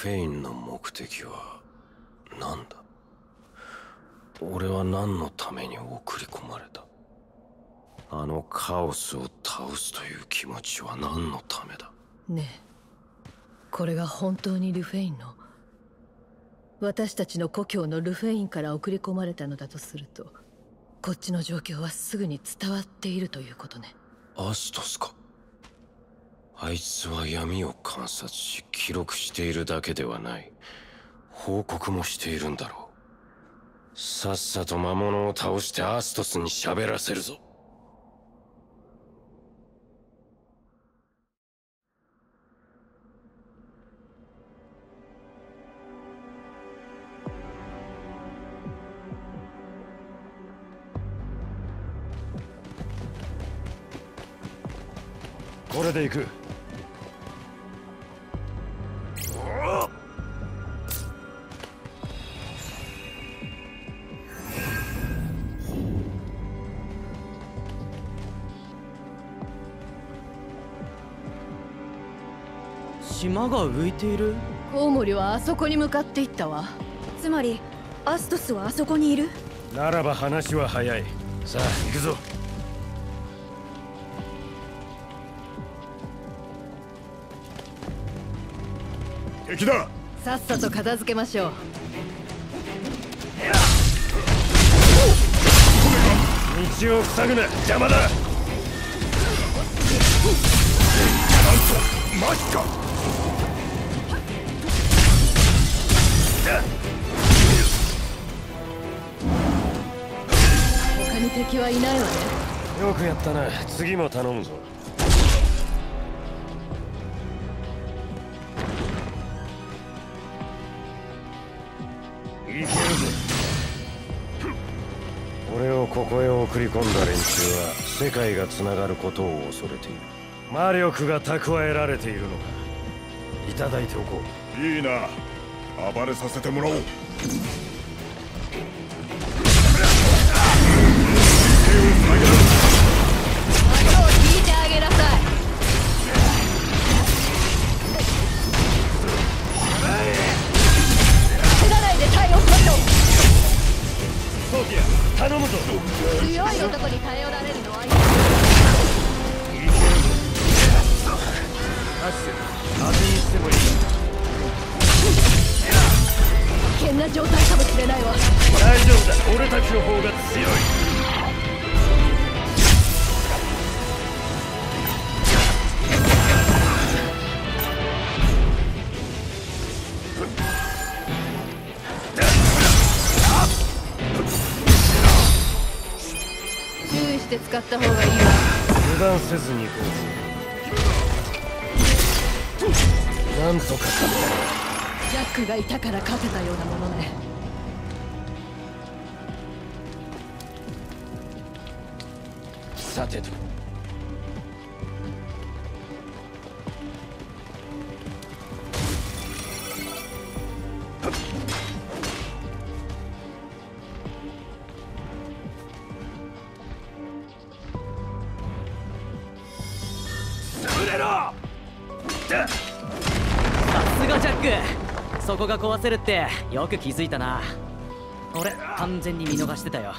フェインの目的は何だ？俺は何のために送り込まれた？あのカオスを倒すという気持ちは何のためだ？ ねえ、これが本当にルフェインの、私たちの故郷のルフェインから送り込まれたのだとすると、こっちの状況はすぐに伝わっているということね。 アストスか。あいつは闇を観察し記録しているだけではない、報告もしているんだろう。さっさと魔物を倒してアストスに喋らせるぞ。 これで行く。 島が浮いている。 コウモリはあそこに向かっていったわ。 つまりアストスはあそこにいる。 ならば話は早い。さあ行くぞ。敵だ。 さっさと片付けましょう。 道を塞ぐな、邪魔だ。なんとマジか。 他に敵はいないわね。 よくやったな。次も頼むぞ。いけるぞ。俺をここへ送り込んだ連中は世界がつながることを恐れている。魔力が蓄えられているのか。いただいておこう。いいな。暴れさせてもらおう。 後を引いてあげなさい。焦らないで対応しましょう。 ソフィア、頼むぞ。 強い男に頼られるのはいい。 いけるぞ。アクセル、当てにしてもいい。 危険な状態かもしれないわ。 大丈夫だ。俺たちの方が強い。 注意して使った方がいいわ。 油断せずに行こうぜ。なんとか勝った。 ジャックがいたから勝てたようなものね。 さてと。 さすがジャック。そこが壊せるってよく気づいたな。俺完全に見逃してたよ。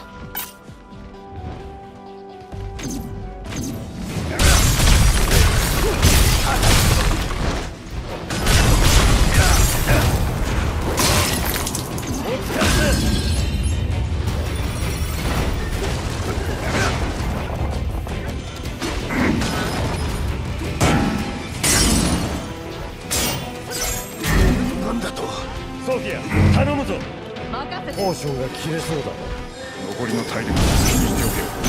ソフィア、頼むぞ。 任せて。 ポーションが切れそうだ。残りの体力を信じておけよ。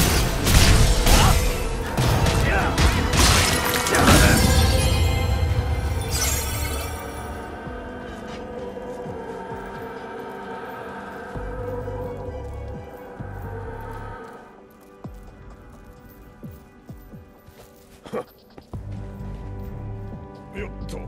よっと。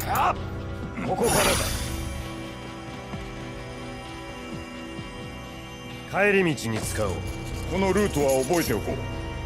ここからだ。帰り道に使おう。 このルートは覚えておこう。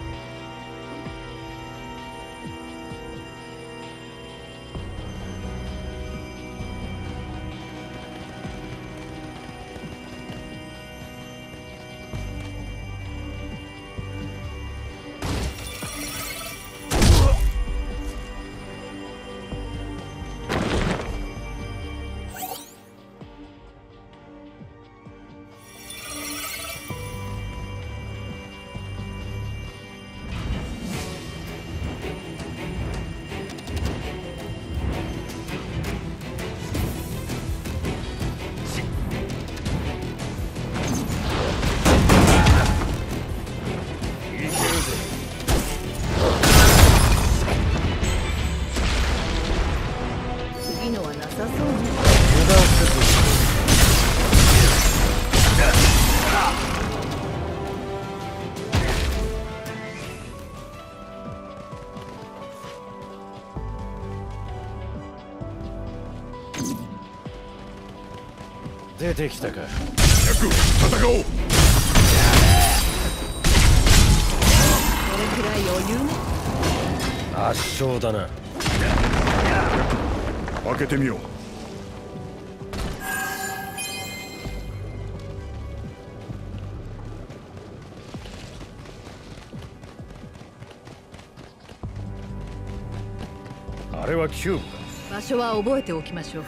次のはなさそうね。 油断せず出てきたか。 戦おう。 それくらい余裕ね。 圧勝だな。 開けてみよう。 あれはキューブか。 場所は覚えておきましょう。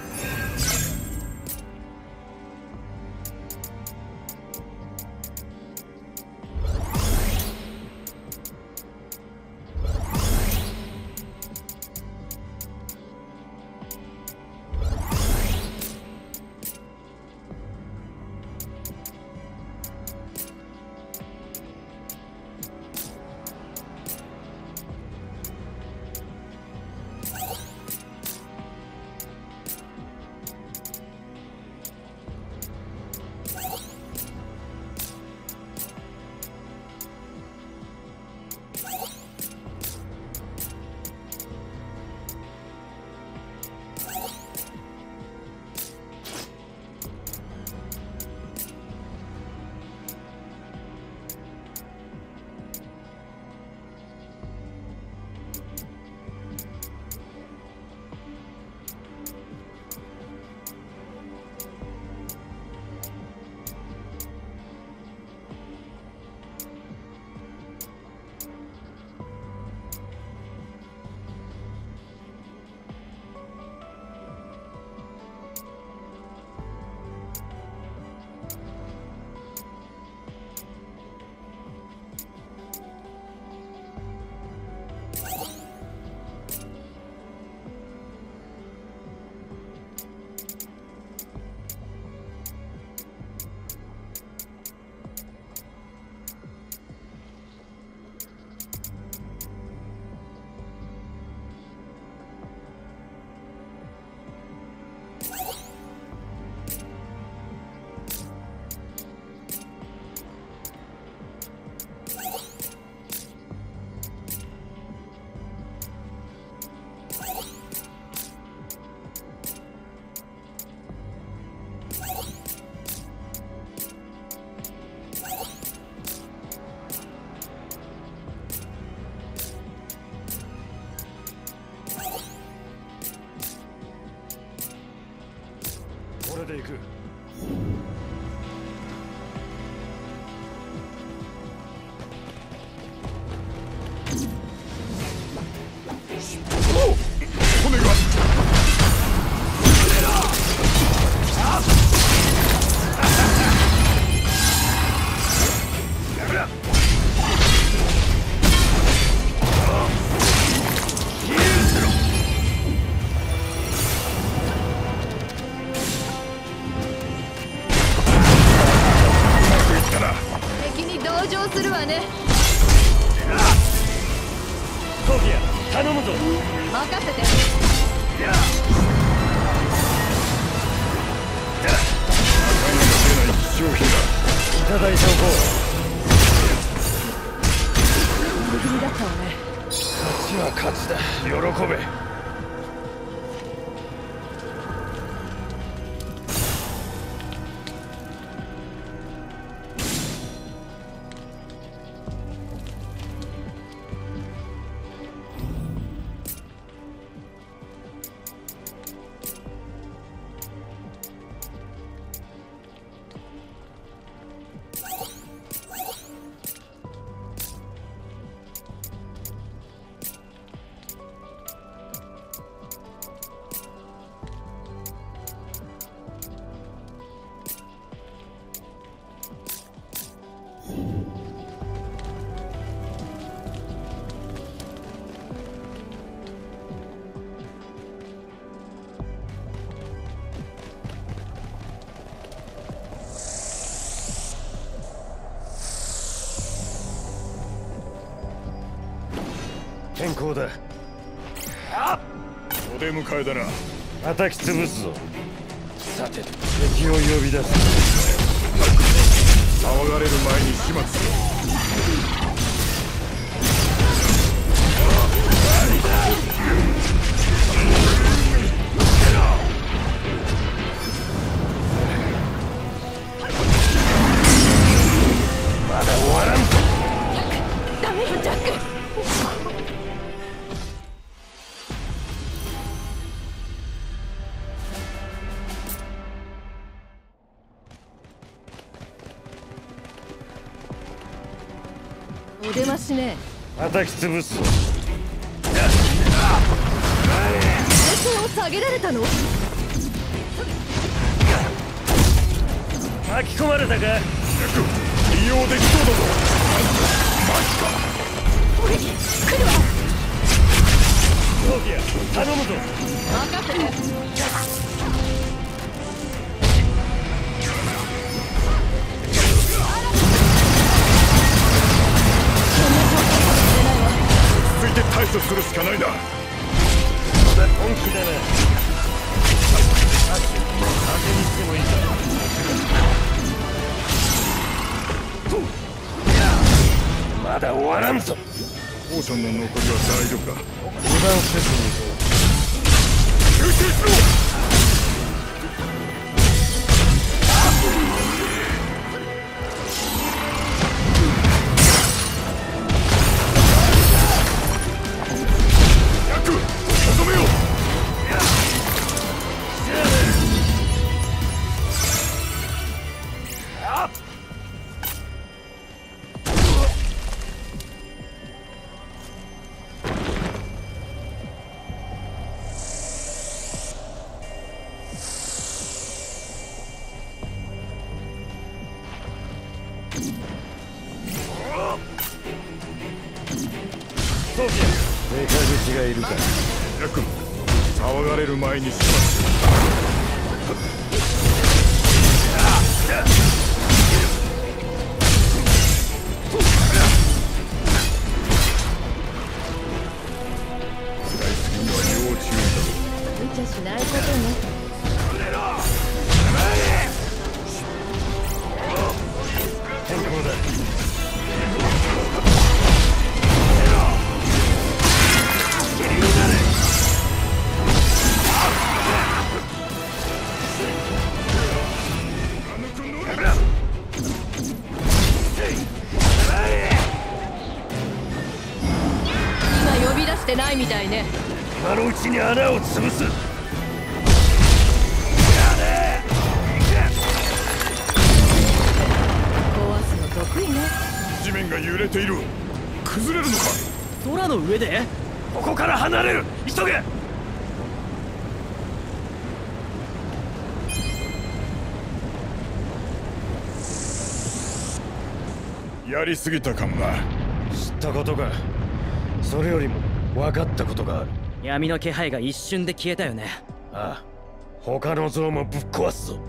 これで行く。 骨が敵に同情するわね。 ソフィア、頼むぞ。 任せて。 消費だ。 いただいておこギリギリだったわね。 う。勝ちは勝ちだ。喜べ。 変更だ。 お出迎えだな。 叩き潰すぞ。 さてと敵を呼び出す。 騒がれる前に始末しろ。 まだ終わらんぞ。 ダメよジャック。お出ましね。 叩き潰すぞ。 目線を下げられたの？ 巻き込まれたか。 利用できそうだぞ。マジか。 俺来るわ。 ソフィア頼むぞ。 任せて。 ついて対処するしかないな。 本気だな。当てにしてもいいか。まだ終わらんぞ。 ポーションの残りは大丈夫だ。 油断せずに集中しろ。ヤク、とどめよう。 ソフィアデカ口がいるか。 ヤク、騒がれる前に始末しろ。使いすぎには要注意だ。 無茶しないことね。 変更だ。 今呼び出してないみたいね。 今のうちに穴を潰す。 壊すの得意ね。 地面が揺れている。崩れるのか。 空の上で？ ここから離れる。急げ。 やりすぎたかもな。 知ったことか。それよりも分かったことがある。 闇の気配が一瞬で消えたよね。 ああ、他の像もぶっ壊すぞ。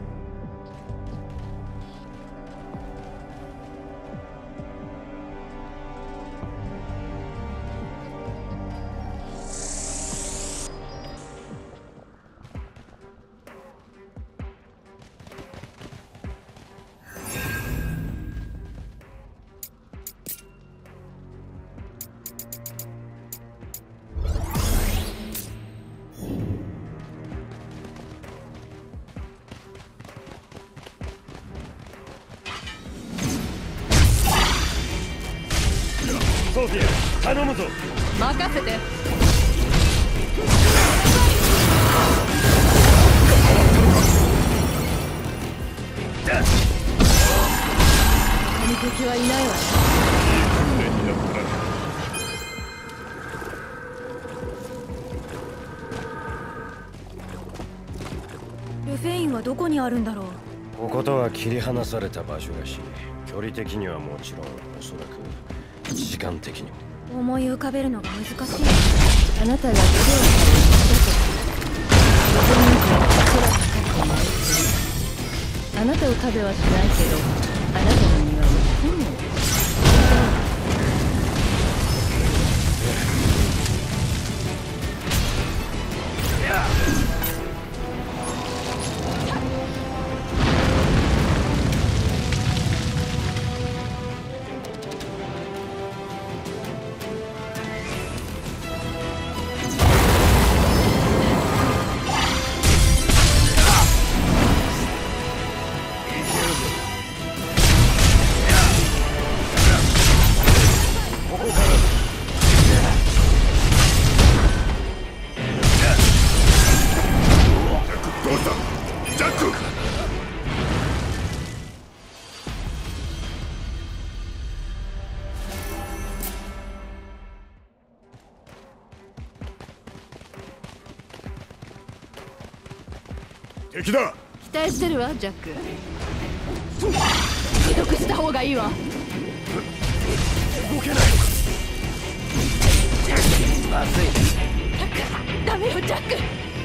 ソフィア頼むぞ。 任せて。他に敵はいないわね。 訓練になったな。 ルフェインはどこにあるんだろう。 こことは切り離された場所らしい。距離的にはもちろん、おそらく時間的にも。 思い浮かべるのが難しい。 あなたが今日あなたを食べはしないけど、あなたの身は日本の。 敵だ。 期待してるわジャック。既読した方がいいわ。 動けない。まずい。 ダメよジャック。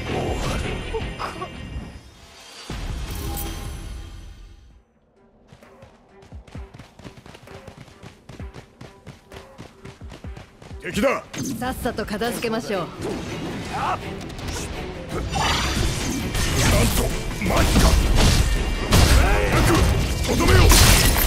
敵だ。 さっさと片付けましょう。 なんとマジか。早くとどめよう。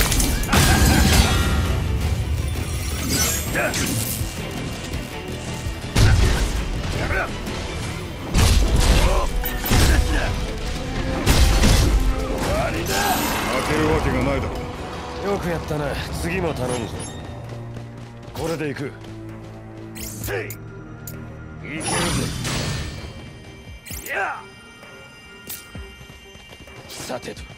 負けるわけがないだろう。 よくやったな。次も頼むぞ。これで行く。せい。いけるぜ。や。さてと。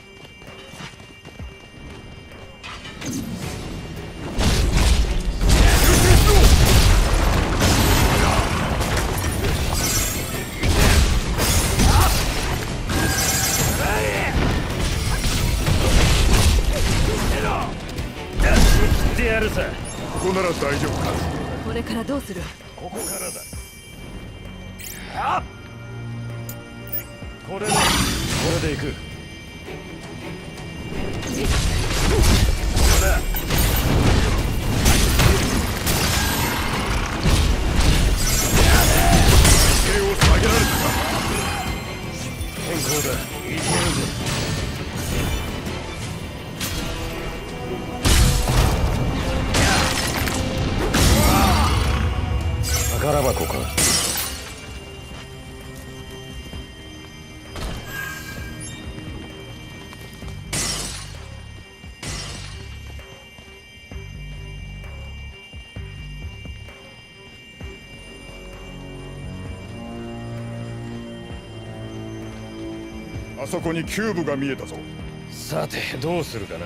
切ってやるさ。 ここなら大丈夫か。 これからどうする？ ここからだ。これで行く。 手を下げられたか。 変更だ。いけるぜ。宝箱か。 あそこにキューブが見えたぞ。 さてどうするかな。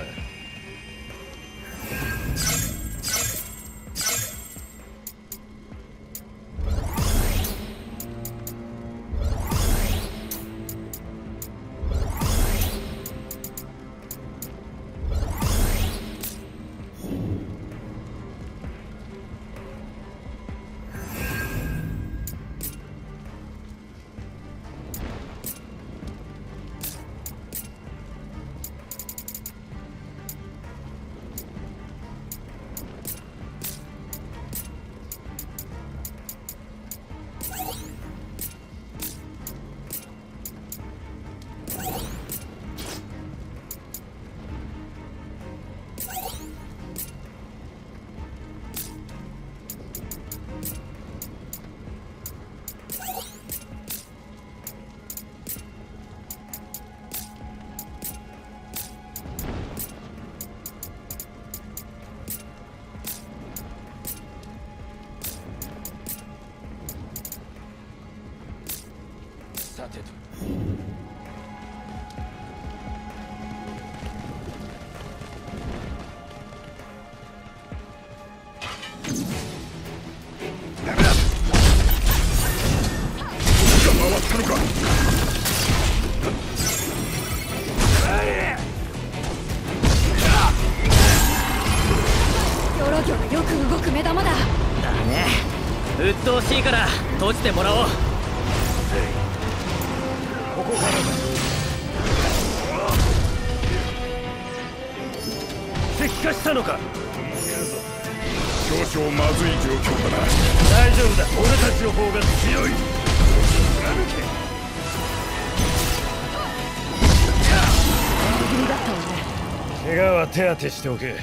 さてと。 回ったのか。 ヨロギョロよく動く目玉だ。 だね。鬱陶しいから閉じてもらおう。 ここからだ。石化したのか。 少々まずい状況だな。 大丈夫だ。俺たちの方が強い。 ギリギリだったわね。 怪我は手当てしておけ。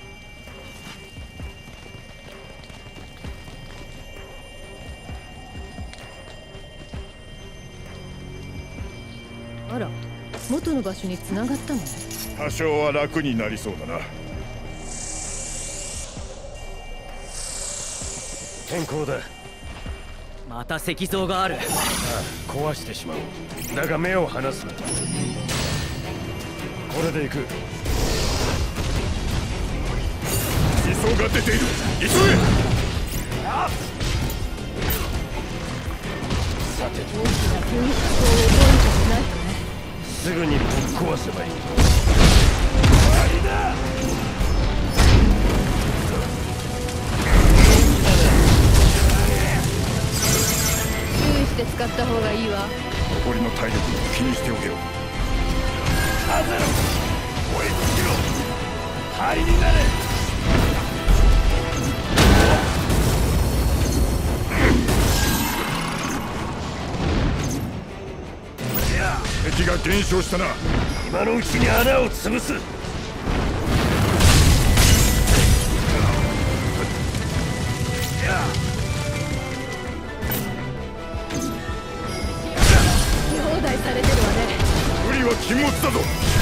あら、元の場所に繋がったのね。 多少は楽になりそうだな。 変更だ。 また石像がある。 ああ、壊してしまおう。だが目を離すな。これで行く。 地層が出ている。急げ。 さて、大きな噴出口を覚えるとしないとね。 すぐにぶっ壊せばいい。 注意して使った方がいいわ。 残りの体力気にしておけよ。 ハゼロ、追いつけろ。灰になれ。 敵が減少したな。 今のうちに穴を潰す。 放題されてるわね。 無理は禁物だぞ。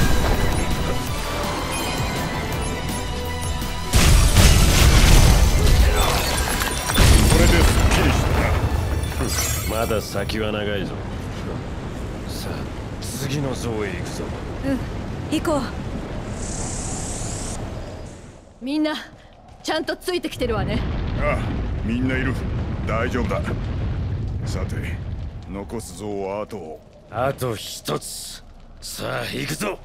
これですっきりしたな。 まだ先は長いぞ。さあ次の像へ行くぞ。 行こう。 みんなちゃんとついてきてるわね。 ああ、みんないる。大丈夫だ。さて、残す像はあと。 あと一つ。さあ行くぞ。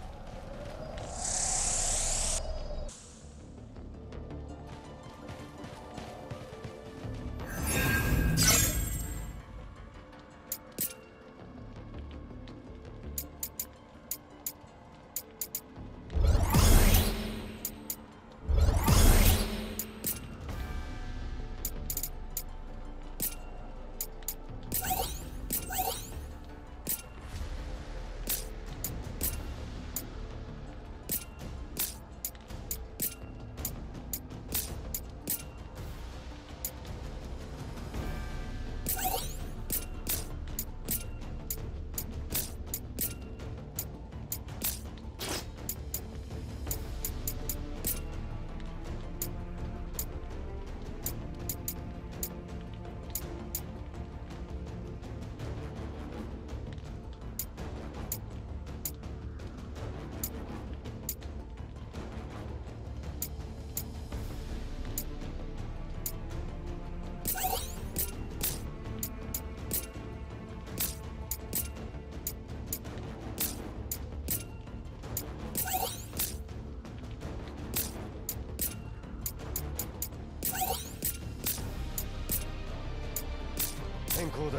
変更だ。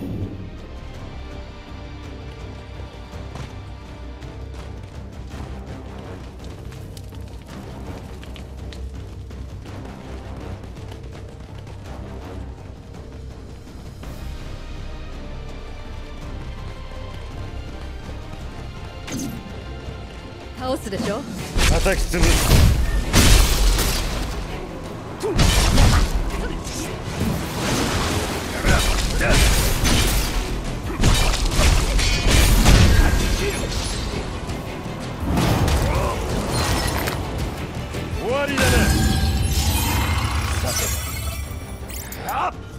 倒すでしょ。 叩き潰す。終わりだな。さて、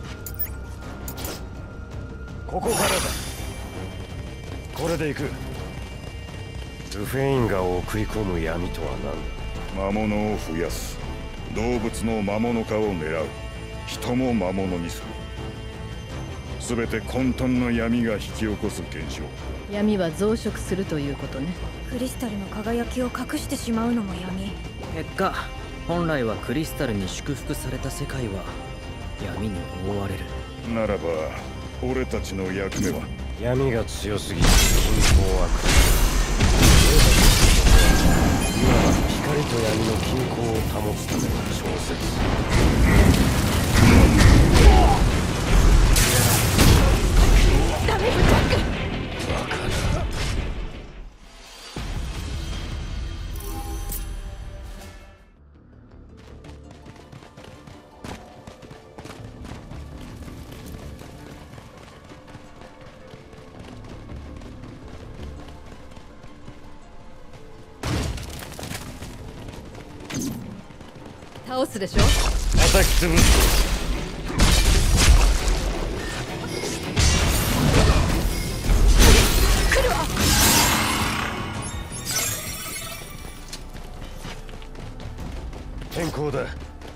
ここからだ。これで行く。ルフェインが送り込む闇とは何だ。 魔物を増やす。動物の魔物化を狙う。人も魔物にする。すべて混沌の闇が引き起こす現象。 闇は増殖するということね。 クリスタルの輝きを隠してしまうのも闇。 結果、本来はクリスタルに祝福された世界は闇に覆われる。 ならば俺たちの役目は。 闇が強すぎて均衡は来る。今は光と闇の均衡を保つための調節。 ダメブジャック。 バカだ。 倒すでしょ。 叩き潰す。 来るわ。 変更だ。い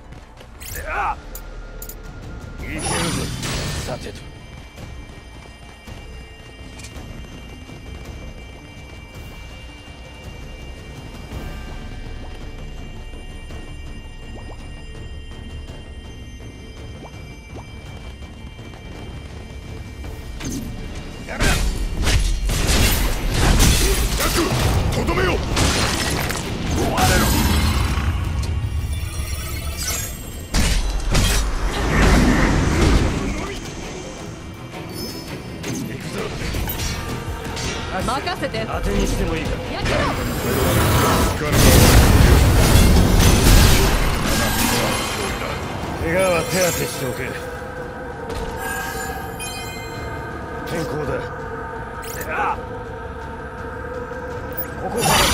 けるぞ。さてと。 ぞ。 任せて。 当てにしてもいいか。 やけろ。 怪我は手当てしておけ。健康だ。ここからだ。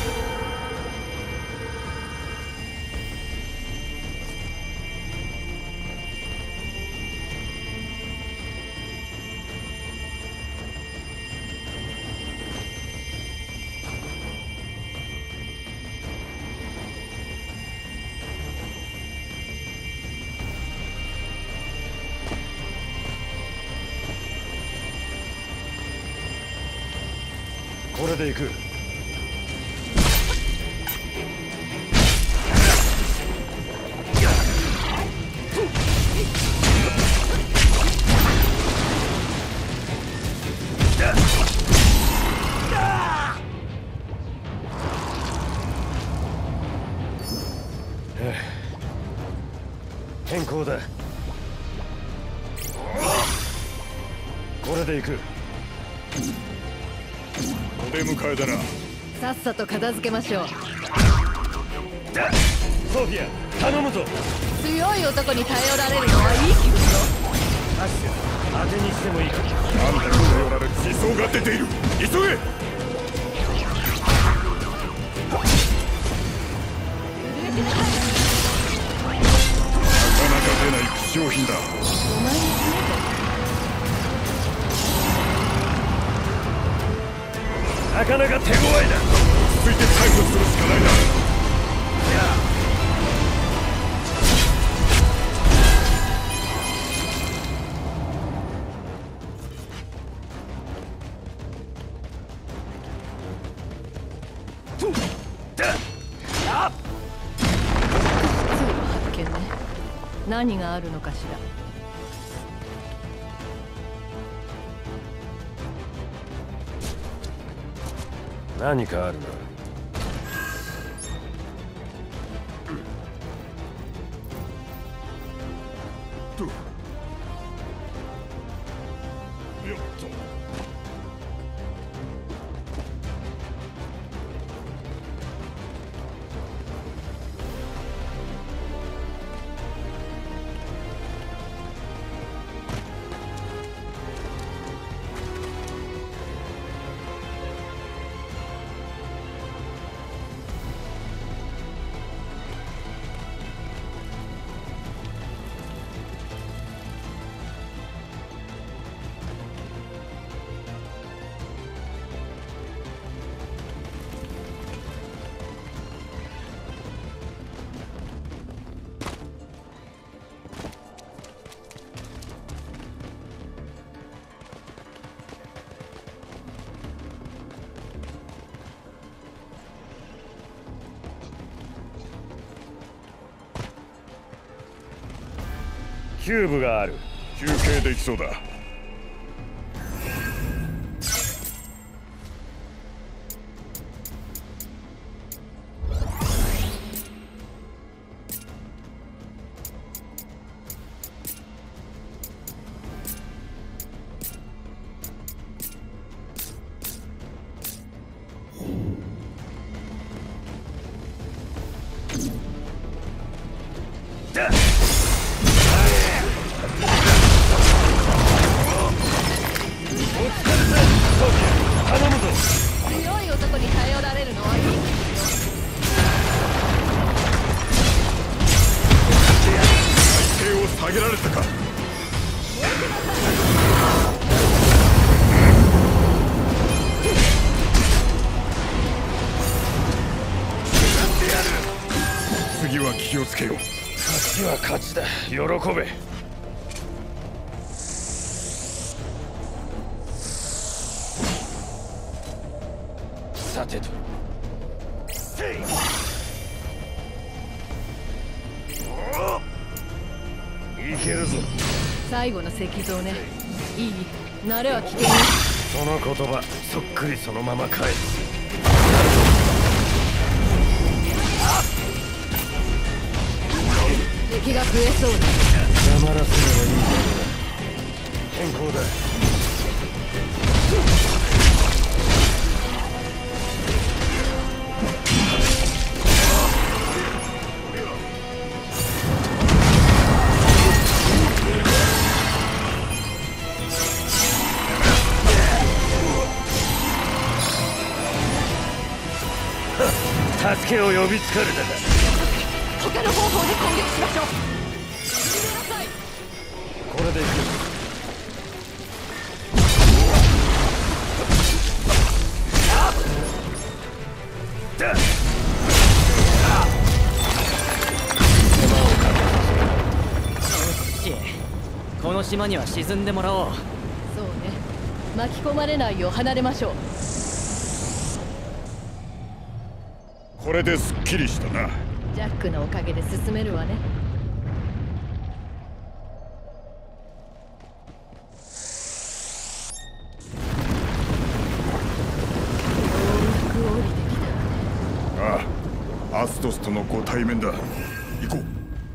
これで行く。変更だ。これで行く。 お出迎えだな。 さっさと片付けましょう。 ソフィア、頼むぞ。 強い男に頼られるのはいい気分よ。 アシュ、当てにしてもいいか。 なんだこのよられ地層が出ている。急げ。なかなか出ない希少品だ。 お前に決めて。 なかなか手強いだ。 落ち着いて逮捕するしかないな。 発見ね。何があるのかしら。 何かあるな。 よっと。 キューブがある。 休憩できそうだ。 強い男に頼られるのはいい気分よ。 体勢を下げられたか。次は気をつけよう。 勝ちは勝ちだ。喜べ。さてと。いけるぞ。 最後の石像ね。いい？慣れは危険よ。 その言葉そっくりそのまま返す。 敵が増えそうだ。 黙らせればいいんだ。変更だ。 助けを呼びつかれたか。 他の方法で攻撃しましょう。 これでいく。 この島には沈んでもらおう。 そうね、巻き込まれないよう離れましょう。 これですっきりしたな。 ジャックのおかげで進めるわね。ようやく降りてきたわね。 ああ、アストスとのご対面だ。行こう。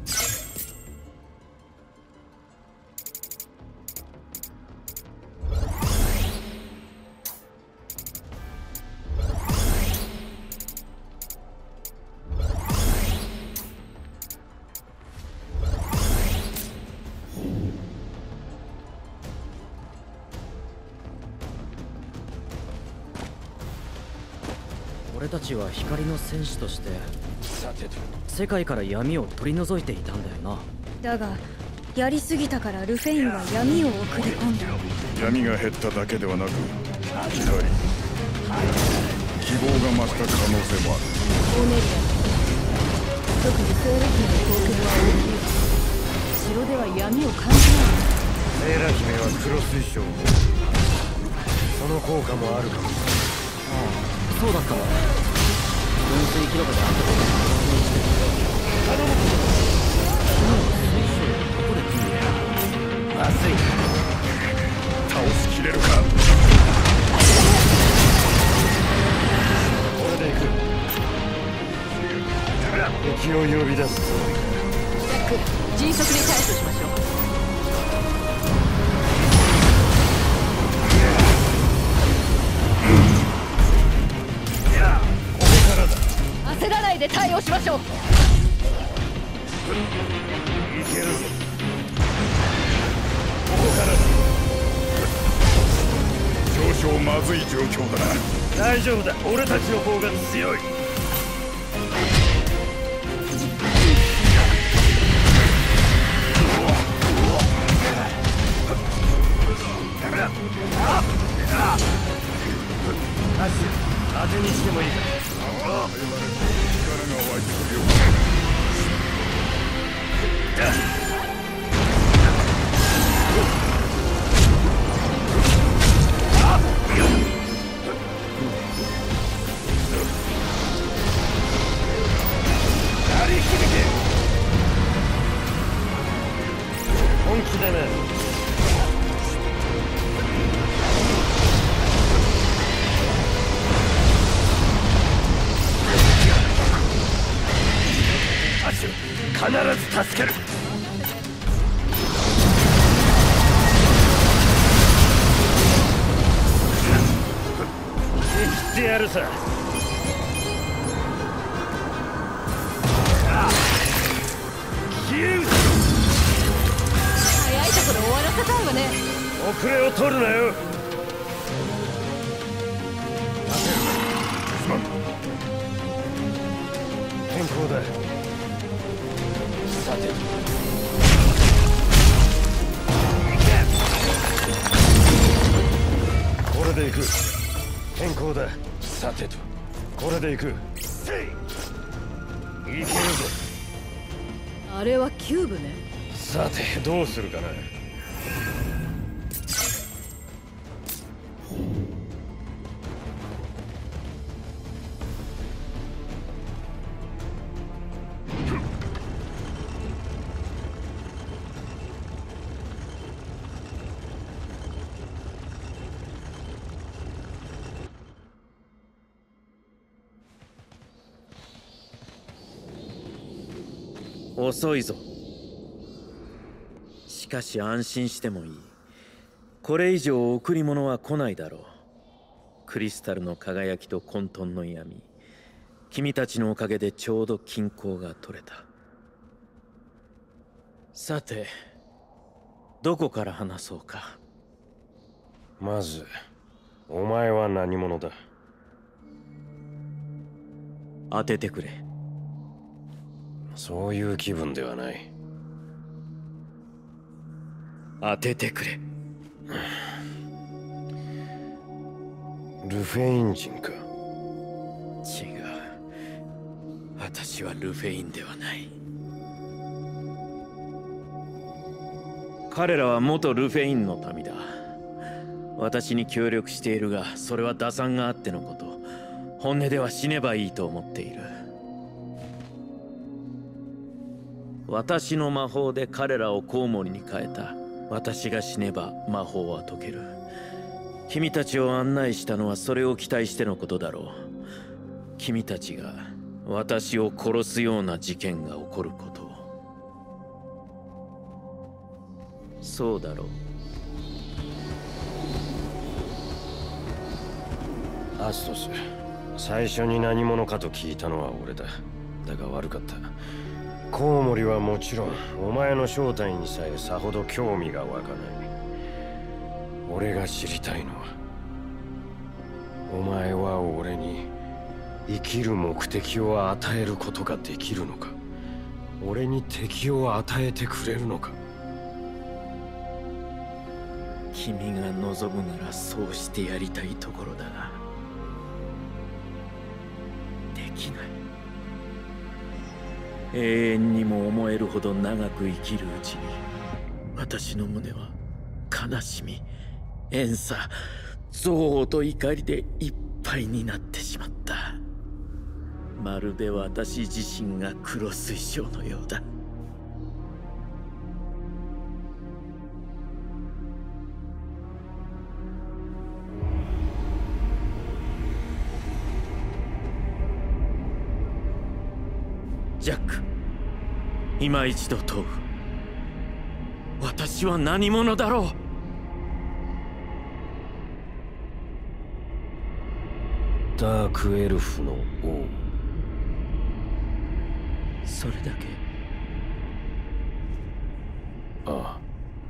俺たちは光の戦士としてさてと、 世界から闇を取り除いていたんだよな。 だがやりすぎたからルフェインは闇を送り込んだ。 闇が減っただけではなく、やはり希望が増した可能性もある。 オーネリア、特にセーラ姫の貢献は大きい。城では闇を感じない。 セーラ姫は黒水晶をその効果もあるかもしれない。 そうだったの。分水記録であったことを確認してる。 頼む。 水晶をどこで手に入れた？ まずい。 倒しきれるか。 これで行く。敵を呼び出すつもりか。 ジャック、迅速に対処しましょう。焦らないで対応しましょう。 いけるぞ。ここからだ。 少々まずい状況だな。 大丈夫だ。俺たちの方が強い。当てにしてもいいか。 力が湧いてくるよ。 本気だな。必ず助ける。生きてやるさ。 早いところ終わらせたいわね。 遅れを取るなよ。 すまん。 変更だ。 さてと、 これで行く。変更だ。 さてと、 これで行く。いけるぞ。 あれはキューブね。 さてどうするかな。 遅いぞ。しかし安心してもいい。これ以上贈り物は来ないだろう。クリスタルの輝きと混沌の闇、君たちのおかげでちょうど均衡が取れた。さて、どこから話そうか。 まずお前は何者だ。 当ててくれ。 そういう気分ではない。 当ててくれ。 ルフェイン人か。 違う。私はルフェインではない。彼らは元ルフェインの民だ。私に協力しているが、それは打算があってのこと。本音では死ねばいいと思っている。私の魔法で彼らをコウモリに変えた。私が死ねば魔法は解ける。君たちを案内したのはそれを期待してのことだろう。君たちが私を殺すような事件が起こることを。そうだろう。 アストス、最初に何者かと聞いたのは俺だ。だが悪かった。コウモリはもちろんお前の正体にさえさほど興味が湧かない。俺が知りたいのは、お前は俺に生きる目的を与えることができるのか、俺に敵を与えてくれるのか。 君が望むならそうしてやりたいところだが、できない。永遠にも思えるほど長く生きるうちに、私の胸は悲しみ、怨嗟、憎悪と怒りでいっぱいになってしまった。まるで私自身が黒水晶のようだ。ジャック、今一度問う。私は何者だろう。 ダークエルフの王。 それだけ？ ああ。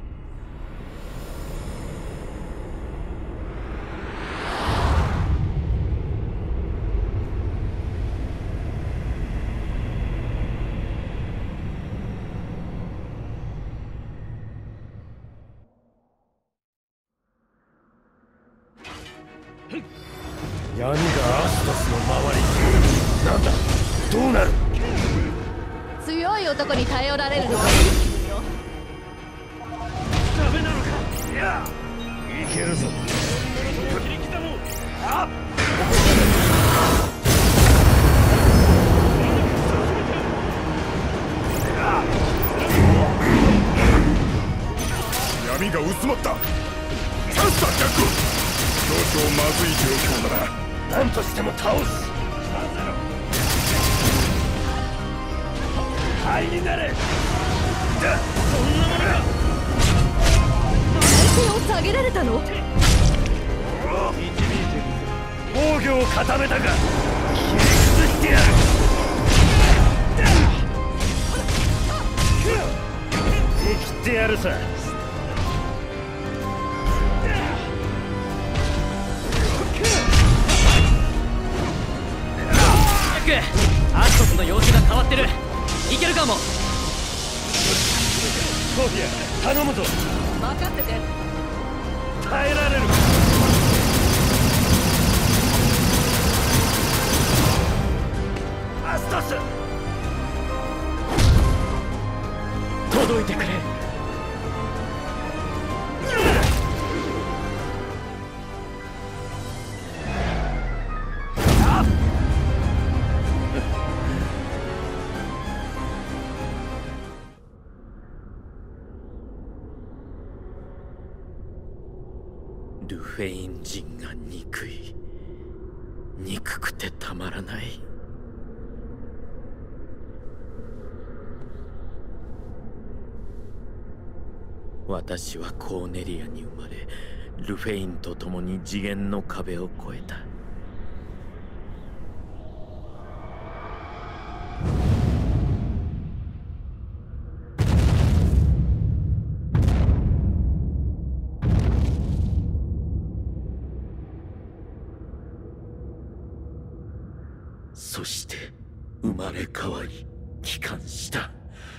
闇がアストスの周りに。なんだ、どうなる？ 強い男に頼られるのはいい気分よ。 ダメなのか？いや、いけるぞ。時に来たもん。あっ、 闇が薄まった。チャンスだ、ジャック。少々まずい状況だな。 何としても倒す。灰になれ。だ、そんなものが。 手を下げられたの？ 防御を固めたが、切り崩してやる。生きてやるさ。 アストスの様子が変わってる。いけるかも。 ソフィア、頼むぞ。 任せて。 耐えられる。アストス、 届いてくれ。ルフェイン人が憎い。憎くてたまらない。私はコーネリアに生まれ、ルフェインと共に次元の壁を越えた。 そして生まれ変わり帰還した。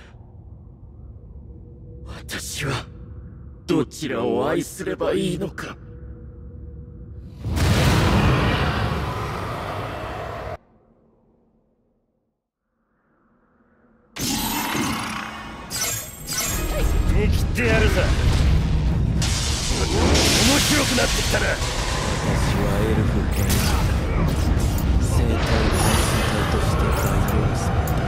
私はどちらを愛すればいいのか。 見切ってやるさ。面白くなってきたな。 私はエルフ編生体感染体として培養された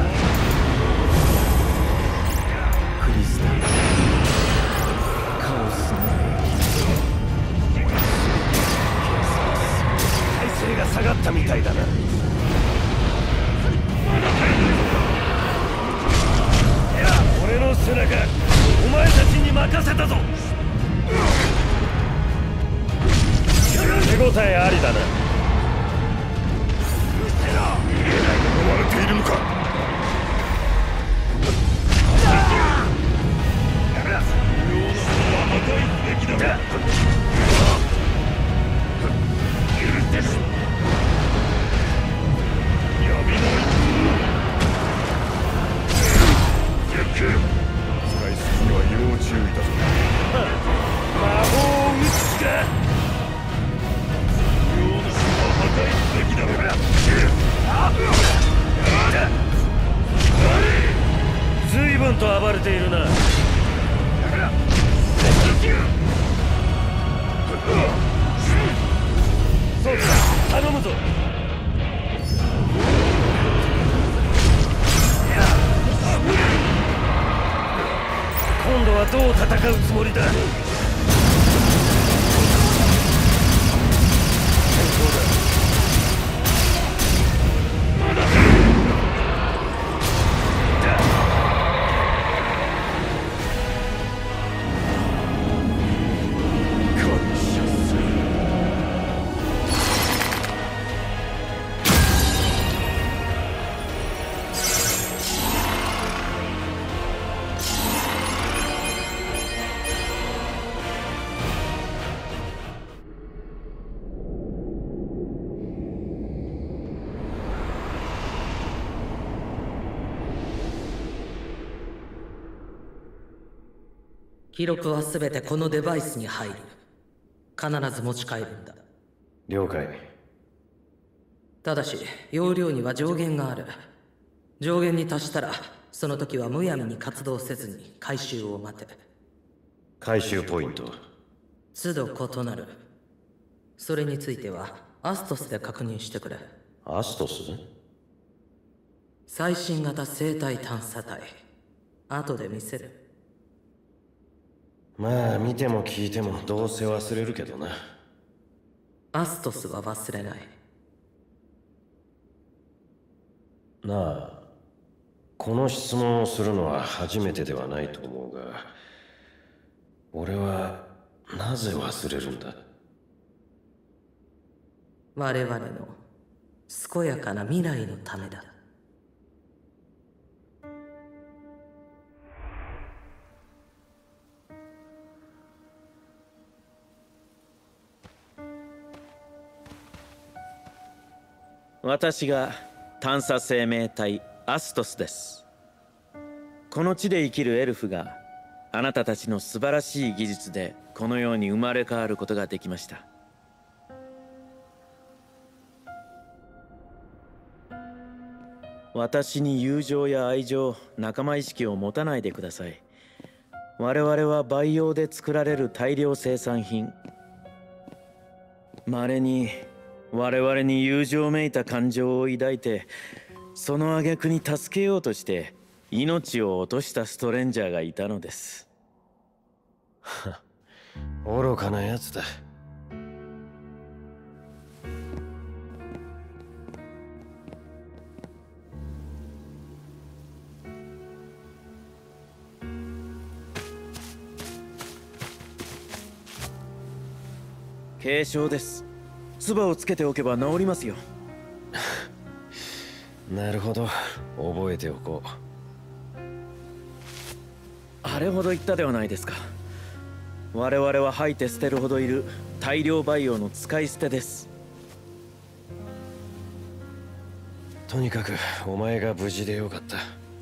クリスタルカオスの体勢が下がったみたいだな。俺の背中お前たちに任せたぞ。手応えありだな。 思われているのか。使いすぎには要注意だぞ。 魔法を打つか。随分と暴れているな。そうか、頼むぞ。今度はどう戦うつもりだ。 記録は全てこのデバイスに入る。必ず持ち帰るんだ。 了解。 ただし容量には上限がある。上限に達したらその時はむやみに活動せずに回収を待て。 回収ポイント都度異なる。それについてはアストスで確認してくれ。 アストス？ 最新型生体探査隊。後で見せる。 まあ見ても聞いてもどうせ忘れるけどな。 アストスは忘れない。 なあ、この質問をするのは初めてではないと思うが、俺はなぜ忘れるんだ？ 我々の健やかな未来のためだ。 私が探査生命体アストスです。この地で生きるエルフがあなたたちの素晴らしい技術でこのように生まれ変わることができました。私に友情や愛情、仲間意識を持たないでください。我々は培養で作られる大量生産品。稀に我々に友情めいた感情を抱いて、その挙句に助けようとして命を落としたストレンジャーがいたのです。 愚かなやつだ。 軽傷です。唾をつけておけば治りますよ。 なるほど、覚えておこう。 あれほど言ったではないですか。我々は吐いて捨てるほどいる大量培養の使い捨てです。 とにかくお前が無事でよかった。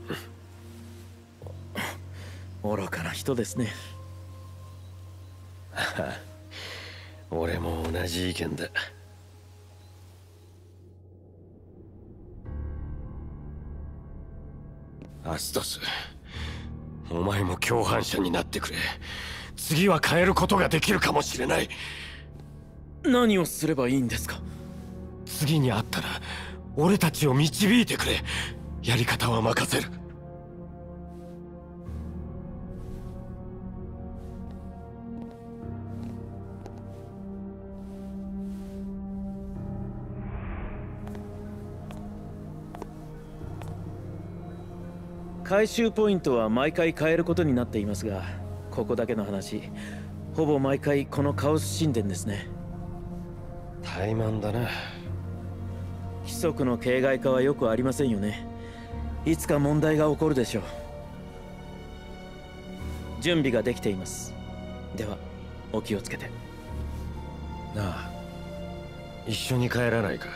愚かな人ですね。 俺も同じ意見だ。アストス、お前も共犯者になってくれ。次は変えることができるかもしれない。 何をすればいいんですか？ 次に会ったら俺たちを導いてくれ。やり方は任せる。 回収ポイントは毎回変えることになっていますが、ここだけの話、ほぼ毎回このカオス神殿ですね。 怠慢だな。 規則の形骸化はよくありませんよね。いつか問題が起こるでしょう。準備ができています。ではお気をつけて。 なあ、一緒に帰らないか？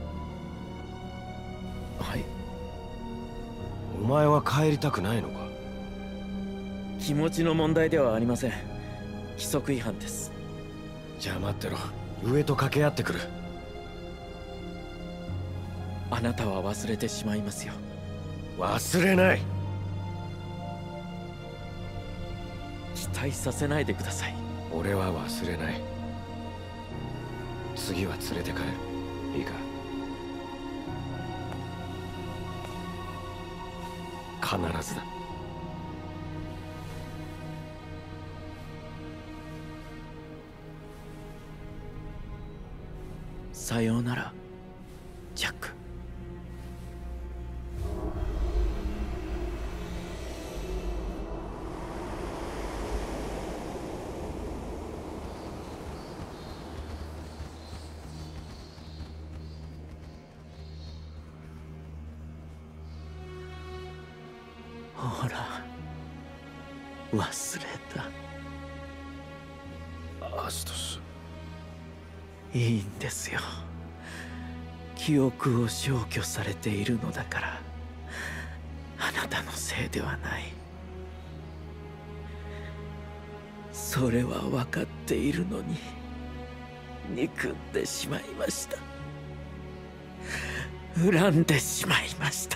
はい。 お前は帰りたくないのか？ 気持ちの問題ではありません。規則違反です。 じゃあ待ってろ。上と掛け合ってくる。 あなたは忘れてしまいますよ。 忘れない。 期待させないでください。 俺は忘れない。次は連れて帰る。いいか？必ずだ。 さようなら、ジャック。ほら、忘れた。 アストス。 いいんですよ。記憶を消去されているのだから。あなたのせいではない。それは分かっているのに憎んでしまいました。恨んでしまいました。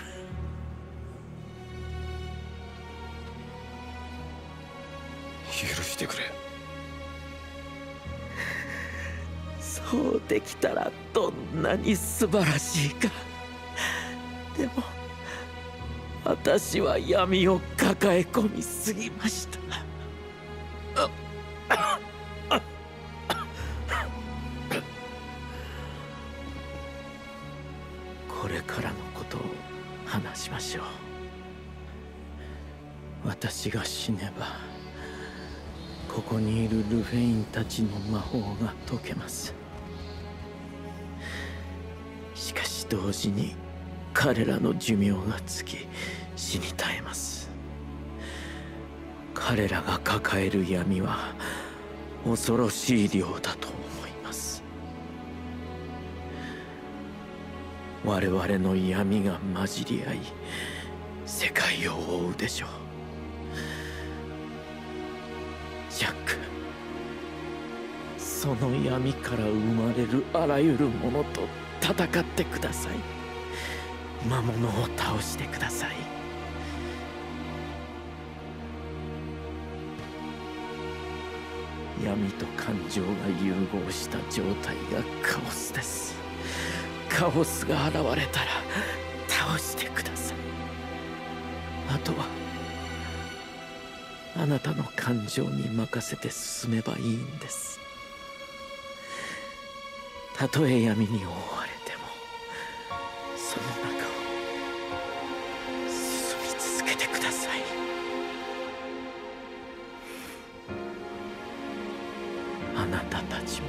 許してくれ。 そうできたらどんなに素晴らしいか。でも私は闇を抱え込みすぎました。これからのことを話しましょう。私が死ねばここにいるルフェインたちの魔法が解けます。しかし同時に彼らの寿命が尽き死に絶えます。彼らが抱える闇は恐ろしい量だと思います。我々の闇が混じり合い世界を覆うでしょう。ジャック、その闇から生まれるあらゆるものと戦ってください。魔物を倒してください。闇と感情が融合した状態がカオスです。カオスが現れたら倒してください。あとはあなたの感情に任せて進めばいいんです。たとえ闇に覆われてもその中を進み続けてください。あなたたちも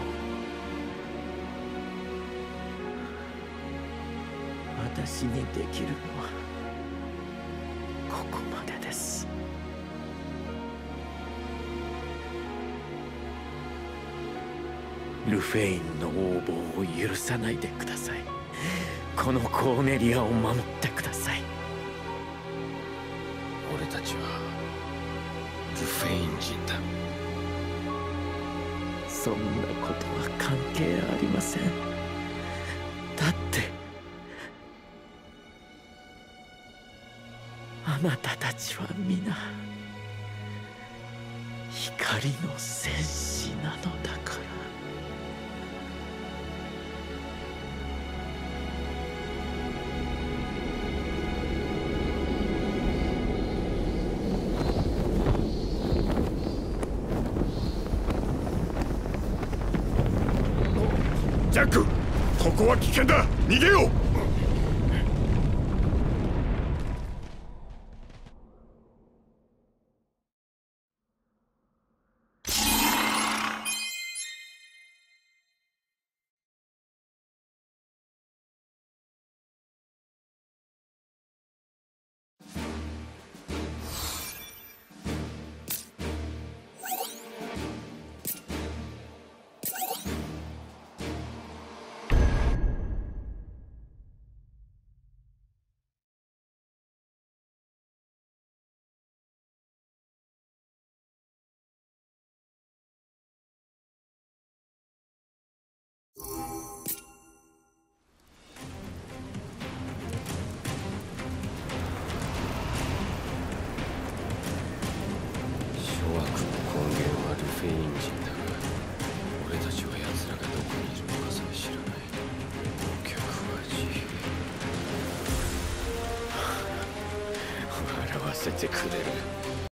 私にできるのはここまでです。ルフェインの横暴を許さないでください。 このコーネリアを守ってください。 俺たちはルフェイン人だ。 そんなことは関係ありません。だってあなたたちは皆光の戦士なのだから。 ジャック、ここは危険だ。逃げよう。 諸悪の根源はルフェイン人だが、俺たちは奴らがどこにいるのかさえ知らない。お客は自由。笑わせてくれる。